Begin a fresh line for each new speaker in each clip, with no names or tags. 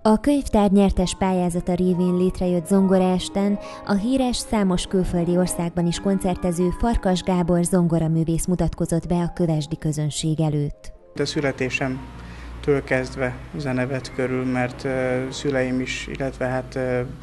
A könyvtár nyertes pályázata révén létrejött zongoraesten a híres, számos külföldi országban is koncertező Farkas Gábor zongoraművész mutatkozott be a kövesdi közönség előtt.
A születésemtől kezdve zenevet körül, mert szüleim is, illetve hát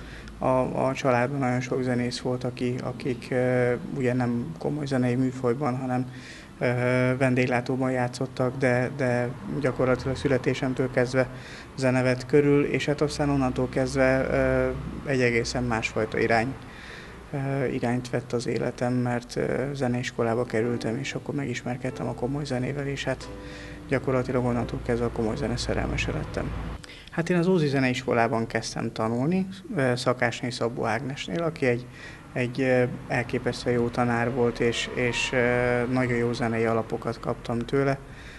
a családban nagyon sok zenész volt, akik ugye nem komoly zenei műfajban, hanem vendéglátóban játszottak, de gyakorlatilag születésemtől kezdve zenevet körül, és hát aztán onnantól kezdve egy egészen másfajta irányt vett az életem, mert zeneiskolába kerültem, és akkor megismerkedtem a komoly zenével, és hát gyakorlatilag onnantól kezdve a komoly zene szerelmese lettem. Hát én az Ózdi Zeneiskolában kezdtem tanulni, Szakásné Szabó Ágnesnél, aki egy elképesztően jó tanár volt, és nagyon jó zenei alapokat kaptam tőle,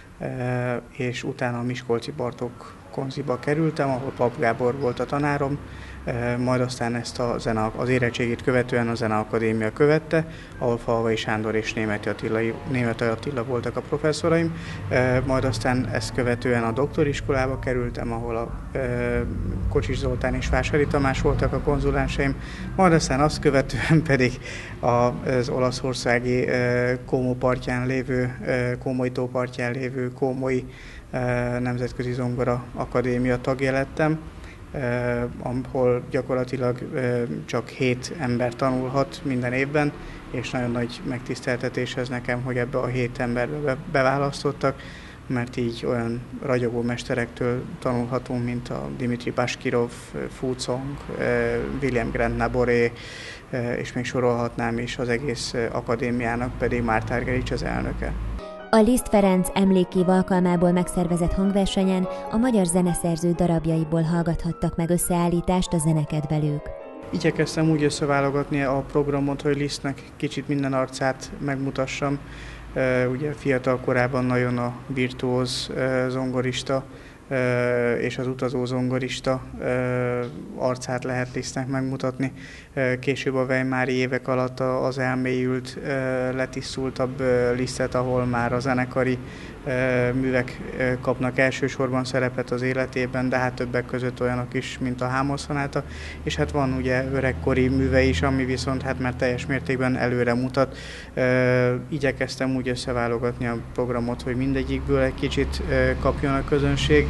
és utána a Miskolci Bartók Konziba kerültem, ahol Pap Gábor volt a tanárom, majd aztán ezt az érettségét követően a Zeneakadémia követte, ahol Falvai Sándor és Németi Attila voltak a professzoraim, majd aztán ezt követően a doktoriskolába kerültem, ahol a Kocsis Zoltán és Vásári Tamás voltak a konzulánsaim, majd aztán azt követően pedig az olaszországi Como partján lévő, Kómai tó partján lévő Kómai Nemzetközi Zongora Akadémia tagja lettem, ahol gyakorlatilag csak 7 ember tanulhat minden évben, és nagyon nagy megtiszteltetés ez nekem, hogy ebbe a 7 emberbe beválasztottak, mert így olyan ragyogó mesterektől tanulhatunk, mint a Dimitri Bashkirov, Fu Song, William Grant Naboré, és még sorolhatnám is, az egész akadémiának pedig Mártár Gerics az elnöke.
A Liszt Ferenc emlékév alkalmából megszervezett hangversenyen a magyar zeneszerző darabjaiból hallgathattak meg összeállítást a zenekedvelők.
Igyekeztem úgy összeválogatni a programot, hogy Lisztnek kicsit minden arcát megmutassam. Ugye fiatal korában nagyon a virtuóz zongorista és az utazó zongorista arcát lehet Lisztnek megmutatni. Később a Weimári évek alatt az elmélyült, letisztultabb Lisztet, ahol már a zenekari művek kapnak elsősorban szerepet az életében, de hát többek között olyanok is, mint a Hámos szonáta, és hát van ugye öregkori műve is, ami viszont hát már teljes mértékben előre mutat. Igyekeztem úgy összeválogatni a programot, hogy mindegyikből egy kicsit kapjon a közönség,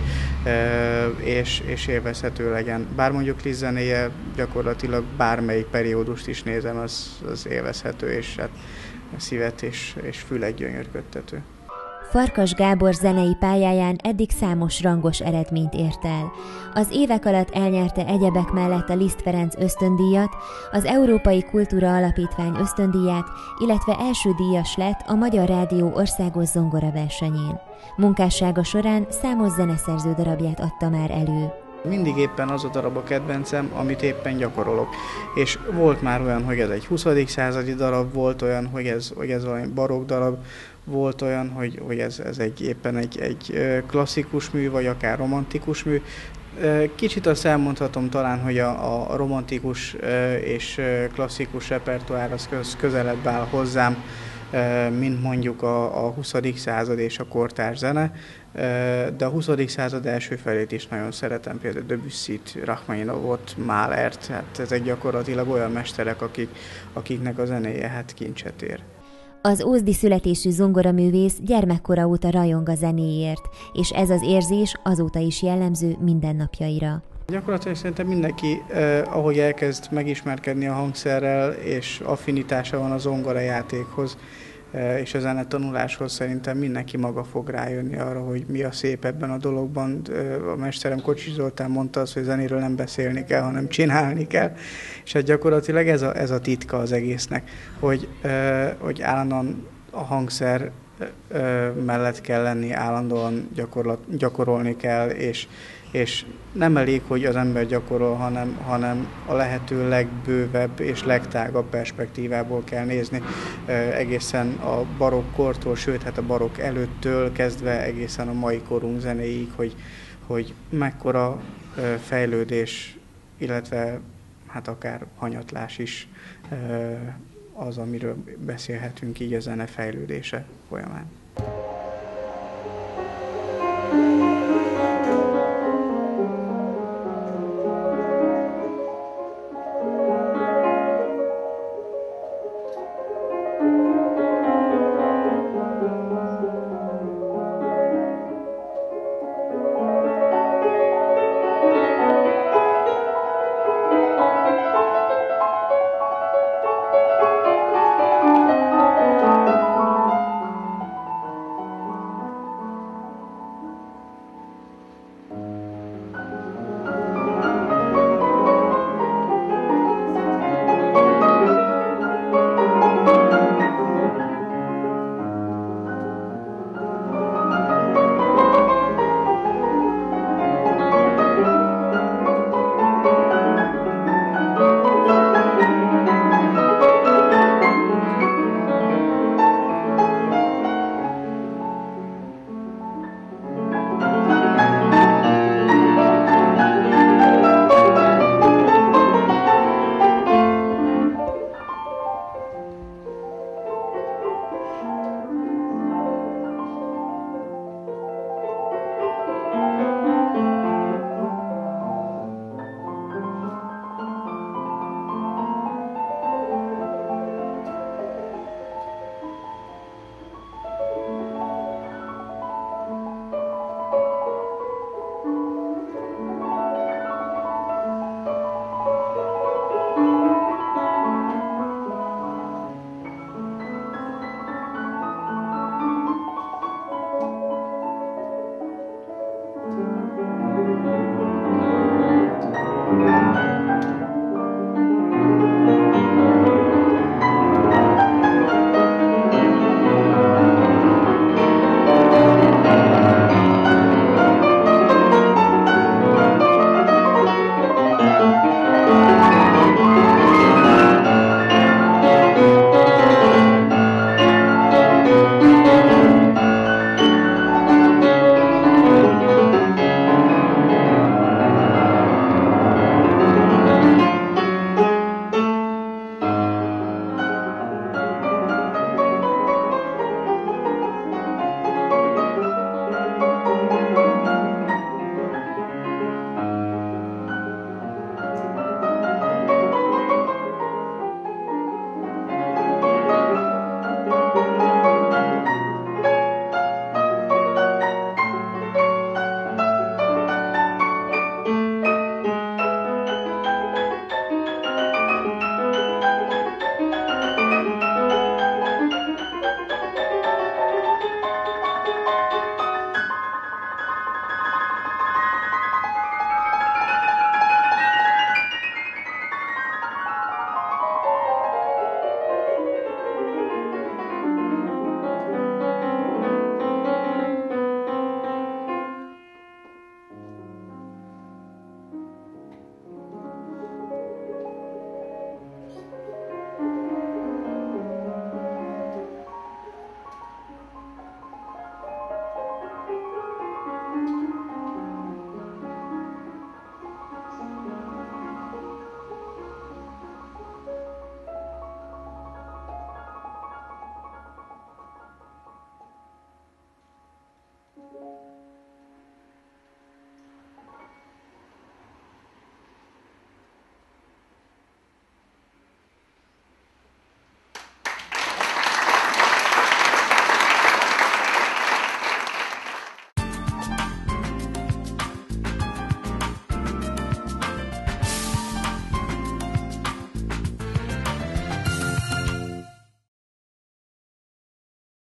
és élvezhető legyen. Bár mondjuk Liszt zenéje gyakorlatilag bármelyik periódust is nézem, az élvezhető, és hát szívet és fület gyönyörködtető.
Farkas Gábor zenei pályáján eddig számos rangos eredményt ért el. Az évek alatt elnyerte egyebek mellett a Liszt Ferenc ösztöndíjat, az Európai Kultúra Alapítvány ösztöndíját, illetve első díjas lett a Magyar Rádió országos zongoraversenyén. Munkássága során számos zeneszerző darabját adta már elő.
Mindig éppen az a darab a kedvencem, amit éppen gyakorolok. És volt már olyan, hogy ez egy 20. századi darab, volt olyan, hogy ez valami barokk darab, volt olyan, hogy ez éppen egy klasszikus mű, vagy akár romantikus mű. Kicsit azt elmondhatom talán, hogy a romantikus és klasszikus repertoár az közelebb áll hozzám, mint mondjuk a 20. század és a kortárs zene, de a 20. század első felét is nagyon szeretem, például Debussyt, Rachmaninovot, Mahlert, hát ezek gyakorlatilag olyan mesterek, akiknek a zenéje hát kincset ér.
Az ózdi születésű zongoraművész gyermekkora óta rajong a zenéért, és ez az érzés azóta is jellemző mindennapjaira.
Gyakorlatilag szerintem mindenki, ahogy elkezd megismerkedni a hangszerrel, és affinitása van a zongorajátékhoz, és a zenetanuláshoz, szerintem mindenki maga fog rájönni arra, hogy mi a szép ebben a dologban. A mesterem Kocsis Zoltán mondta azt, hogy zenéről nem beszélni kell, hanem csinálni kell. És hát gyakorlatilag ez a titka az egésznek, hogy állandóan a hangszer mellett kell lenni, állandóan gyakorolni kell, és nem elég, hogy az ember gyakorol, hanem a lehető legbővebb és legtágabb perspektívából kell nézni. Egészen a barokk kortól, sőt, hát a barokk előttől kezdve egészen a mai korunk zenéig, hogy mekkora fejlődés, illetve hát akár hanyatlás is az, amiről beszélhetünk így a zene fejlődése folyamán.